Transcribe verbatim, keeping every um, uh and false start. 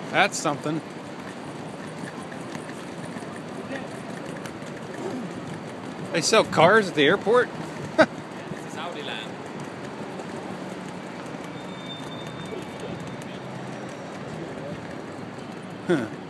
That's something. They sell cars at the airport? This is Audi land. Huh.